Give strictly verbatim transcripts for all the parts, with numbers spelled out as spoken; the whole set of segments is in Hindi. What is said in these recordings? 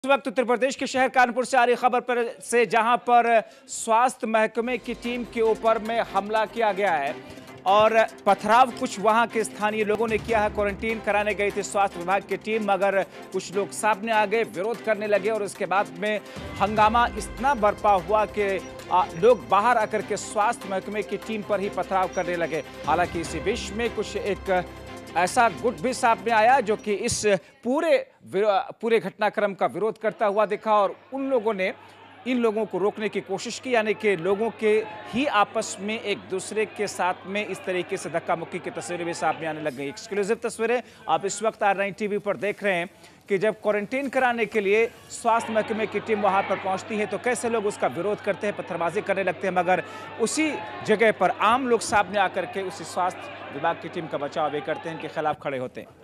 इस वक्त उत्तर प्रदेश के शहर कानपुर से आ रही खबर पर से जहां पर स्वास्थ्य महकमे की टीम के ऊपर में हमला किया गया है और पथराव कुछ वहां के स्थानीय लोगों ने किया है। क्वारंटीन कराने गई थी स्वास्थ्य विभाग की टीम, मगर कुछ लोग सामने आ गए, विरोध करने लगे और इसके बाद में हंगामा इतना बरपा हुआ कि लोग बाहर आकर के स्वास्थ्य महकमे की टीम पर ही पथराव करने लगे। हालांकि इसी बीच में कुछ एक ऐसा गुट भी सामने आया जो कि इस पूरे पूरे घटनाक्रम का विरोध करता हुआ दिखा और उन लोगों ने इन लोगों को रोकने की कोशिश की, यानी कि लोगों के ही आपस में एक दूसरे के साथ में इस तरीके से धक्का मुक्की की तस्वीरें भी सामने आने लग गई। एक्सक्लूसिव तस्वीरें आप इस वक्त आर नाइन टीवी पर देख रहे हैं कि जब क्वारंटीन कराने के लिए स्वास्थ्य महकमे की टीम वहां पर पहुंचती है तो कैसे लोग उसका विरोध करते हैं, पत्थरबाजी करने लगते हैं, मगर उसी जगह पर आम लोग सामने आकर के उसी स्वास्थ्य विभाग की टीम का बचाव भी करते हैं, इनके खिलाफ खड़े होते हैं।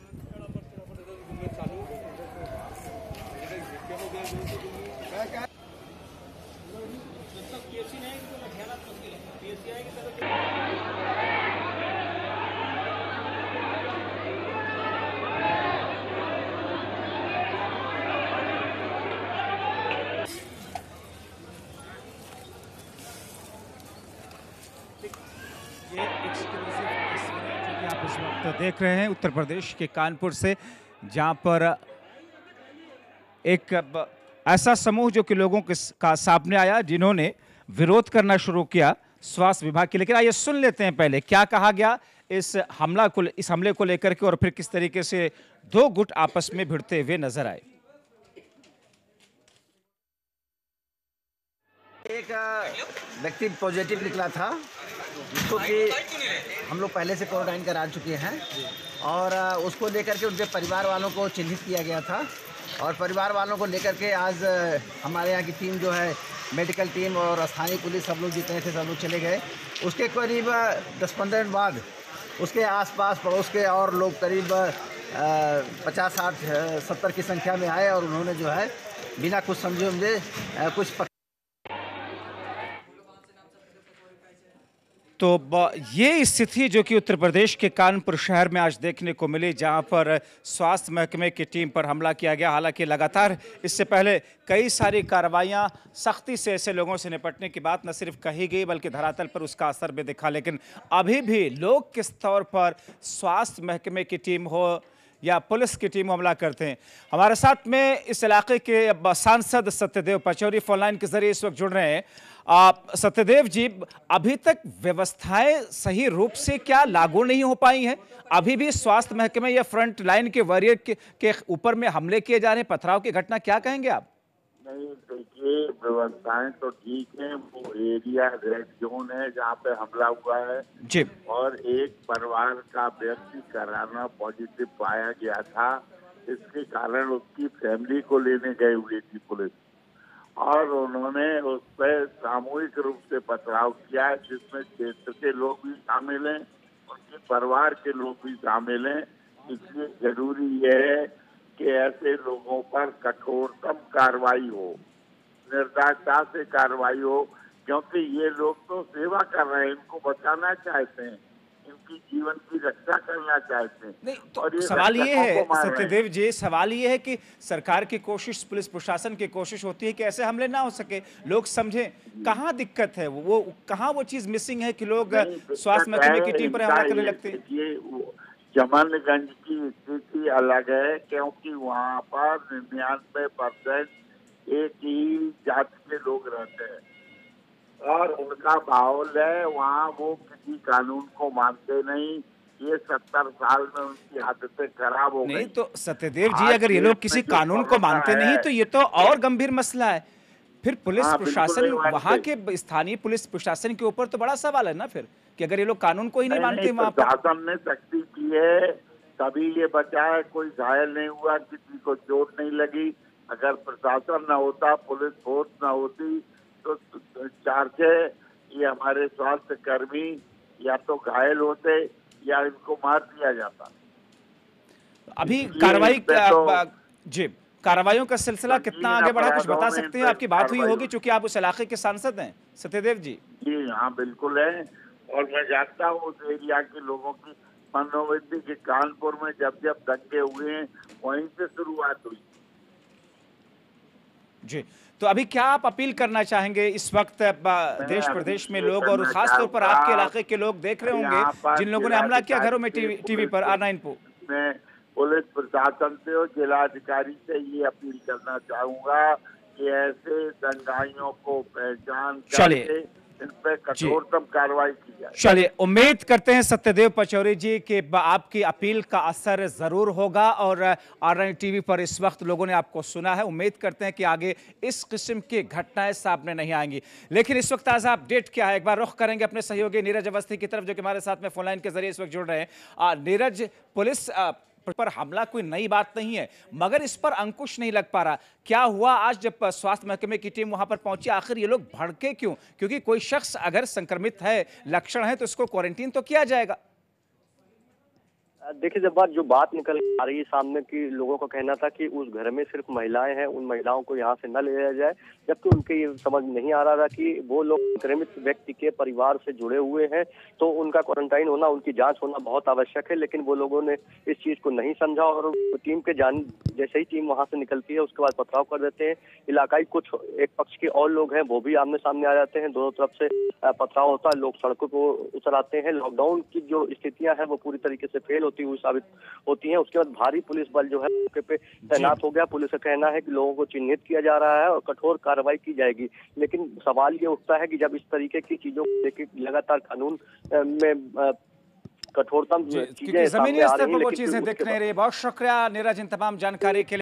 ये एक्सक्लूसिव तस्वीरें जो कि आप इस वक्त देख रहे हैं उत्तर प्रदेश के कानपुर से, जहां पर एक ऐसा समूह जो कि लोगों के का सामने आया जिन्होंने विरोध करना शुरू किया स्वास्थ्य विभाग के। लेकिन आइए सुन लेते हैं पहले क्या कहा गया इस हमला को इस हमले को लेकर के और फिर किस तरीके से दो गुट आपस में भिड़ते हुए नजर आए। एक व्यक्ति पॉजिटिव निकला था जिसको कि हम लोग पहले से क्वारंटाइन करा चुके हैं और उसको लेकर के उनके परिवार वालों को चिन्हित किया गया था और परिवार वालों को लेकर के आज हमारे यहाँ की टीम जो है मेडिकल टीम और स्थानीय पुलिस सब लोग जितने थे सब लोग चले गए। उसके करीब दस पंद्रह मिनट बाद उसके आसपास पड़ोस के और लोग करीब पचास साठ सत्तर की संख्या में आए और उन्होंने जो है बिना कुछ समझे समझे कुछ तो ये स्थिति जो कि उत्तर प्रदेश के कानपुर शहर में आज देखने को मिली, जहां पर स्वास्थ्य महकमे की टीम पर हमला किया गया। हालांकि लगातार इससे पहले कई सारी कार्रवाइयां सख्ती से ऐसे लोगों से निपटने की बात न सिर्फ कही गई बल्कि धरातल पर उसका असर भी दिखा। लेकिन अभी भी लोग किस तौर पर स्वास्थ्य महकमे की टीम हो या पुलिस की टीम हमला करते हैं। हमारे साथ में इस इलाके के सांसद सत्यदेव पचौरी फोन लाइन के जरिए इस वक्त जुड़ रहे हैं। सत्यदेव जी, अभी तक व्यवस्थाएं सही रूप से क्या लागू नहीं हो पाई हैं? अभी भी स्वास्थ्य महकमे या फ्रंट लाइन के वॉरियर के, के ऊपर में हमले किए जा रहे हैं, पथराव की घटना, क्या कहेंगे आप? नहीं, देखिए व्यवस्थाएं तो ठीक है, वो एरिया रेड जोन है जहाँ पे हमला हुआ है जी। और एक परिवार का व्यक्ति कोरोना पॉजिटिव पाया गया था, इसके कारण उसकी फैमिली को लेने गई हुई थी पुलिस और उन्होंने उस पर सामूहिक रूप से पथराव किया है, जिसमें क्षेत्र के लोग भी शामिल हैं, उनके परिवार के लोग भी शामिल हैं। इसलिए जरूरी है कि ऐसे लोगों पर कठोरतम कार्रवाई हो, निर्दयता से कार्रवाई हो, क्योंकि ये लोग तो सेवा कर रहे हैं, इनको बचाना चाहते हैं, इनकी जीवन की रक्षा करना चाहते हैं। नहीं तो और ये सवाल ये है सत्यदेव जी, सवाल ये है कि सरकार की कोशिश, पुलिस प्रशासन की कोशिश होती है कि ऐसे हमले ना हो सके, लोग समझें। कहाँ दिक्कत है, वो कहाँ वो चीज मिसिंग है कि लोग स्वास्थ्य महकमे की टीम पर हमला करने लगते हैं? जमनगंज की स्थिति अलग है, क्योंकि वहाँ पर निन्यानवे परसेंट एक ही जाति के लोग रहते हैं और उनका माहौल है, वहाँ वो किसी कानून को मानते नहीं। ये सत्तर साल में उनकी आदतें खराब हो गई। नहीं तो सत्यदेव जी, अगर ये लोग किसी कानून को मानते नहीं तो ये तो और गंभीर मसला है। फिर पुलिस प्रशासन, वहाँ के स्थानीय पुलिस प्रशासन के ऊपर तो बड़ा सवाल है ना फिर, कि अगर ये लोग कानून को ही नहीं मानते वहाँ पर। प्रशासन ने सख्ती की है तभी ये बचा है, कोई घायल नहीं हुआ, किसी को चोट नहीं लगी। अगर प्रशासन न होता, पुलिस फोर्स न होती तो चार छह ये हमारे स्वास्थ्य कर्मी या तो घायल होते या इनको मार दिया जाता। अभी कार्रवाई तो... जी, कार्रवाइयों का सिलसिला कितना आगे बढ़ा, कुछ बता सकते हैं? आपकी बात हुई होगी चूंकि आप उस इलाके के सांसद हैं सत्यदेव जी। जी हाँ, बिल्कुल है और मैं जानता हूँ उस एरिया के लोगों की मनोवृत्ति के। कानपुर में जब जब दंगे हुए हैं वहीं से शुरुआत हुई। जी, तो अभी क्या आप अपील करना चाहेंगे इस वक्त ब- देश प्रदेश में लोग और खास तौर पर आपके इलाके के लोग देख रहे होंगे जिन लोगों ने हमला किया घरों में टीवी टीवी पर आर नाइन पर? मैं पुलिस प्रशासन से और जिलाधिकारी से ये अपील करना चाहूंगा कि ऐसे दंगाइयों को पहचान करके इन पर कठोरतम कार्रवाई की जाए। चलिए, उम्मीद करते हैं सत्यदेव पचौरी जी कि आपकी अपील का असर जरूर होगा और आर नाइन टीवी पर इस वक्त लोगों ने आपको सुना है। उम्मीद करते हैं कि आगे इस किस्म की घटनाएं सामने नहीं आएंगी। लेकिन इस वक्त ताजा अपडेट क्या है, एक बार रुख करेंगे अपने सहयोगी नीरज अवस्थी की तरफ जो कि हमारे साथ में फोनलाइन के जरिए इस वक्त जुड़ रहे हैं। नीरज, पुलिस आ, पर हमला कोई नई बात नहीं है, मगर इस पर अंकुश नहीं लग पा रहा। क्या हुआ आज जब स्वास्थ्य महकमे की टीम वहां पर पहुंची? आखिर ये लोग भड़के क्यों? क्योंकि कोई शख्स अगर संक्रमित है, लक्षण है, तो इसको क्वारंटीन तो किया जाएगा। देखिए, जब बात जो बात निकल आ रही है सामने की, लोगों का कहना था कि उस घर में सिर्फ महिलाएं हैं, उन महिलाओं को यहाँ से न ले जाया जाए, जबकि उनके ये समझ नहीं आ रहा था कि वो लोग संक्रमित व्यक्ति के परिवार से जुड़े हुए हैं, तो उनका क्वारंटाइन होना, उनकी जांच होना बहुत आवश्यक है। लेकिन वो लोगों ने इस चीज को नहीं समझा और टीम के जान जैसे ही टीम वहां से निकलती है उसके बाद पथराव कर देते हैं। इलाकाई कुछ एक पक्ष के और लोग हैं वो भी आमने सामने आ जाते हैं, दोनों तरफ से पथराव होता है, लोग सड़कों को उतर आते हैं। लॉकडाउन की जो स्थितियां हैं वो पूरी तरीके से फेल होती हुई साबित होती हैं। उसके बाद भारी पुलिस बल जो है मौके पे तैनात हो गया। पुलिस का कहना है कि लोगों को चिन्हित किया जा रहा है और कठोर कार्रवाई की जाएगी। लेकिन सवाल ये उठता है कि जब इस तरीके की चीजों को लेकर लगातार कानून में कठोरतम चीजें जमीनी स्तर पर वो चीजें दिख नहीं रही। बहुत शुक्रिया नीरज इन तमाम जानकारी के लिए।